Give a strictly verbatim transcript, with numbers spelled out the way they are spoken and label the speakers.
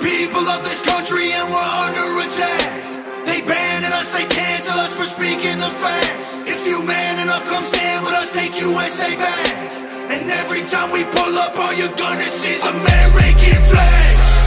Speaker 1: people of this country and we're under attack. They banning us, they cancel us for speaking the facts. If you man enough, come stand with us, take U S A back. And every time we pull up, all you're gonna see is American flags.